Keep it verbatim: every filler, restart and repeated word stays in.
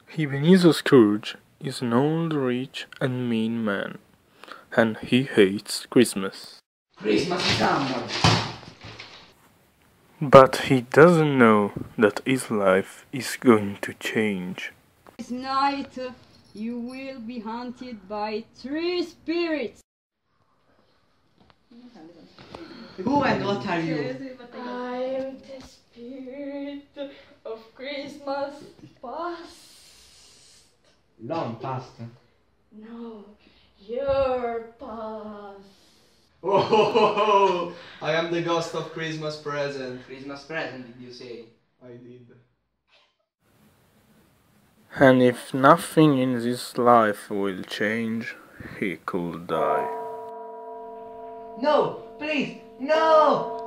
Ebenezer Scrooge is an old, rich, and mean man, and he hates Christmas. Christmas is summer. But he doesn't know that his life is going to change. This night you will be haunted by three spirits. Who and what are you? I am the spirit of Christmas past. Long past. No, your past. Oh, ho, ho, ho. I am the ghost of Christmas present. Christmas present, did you say? I did. And if nothing in this life will change, he could die. No, please, no!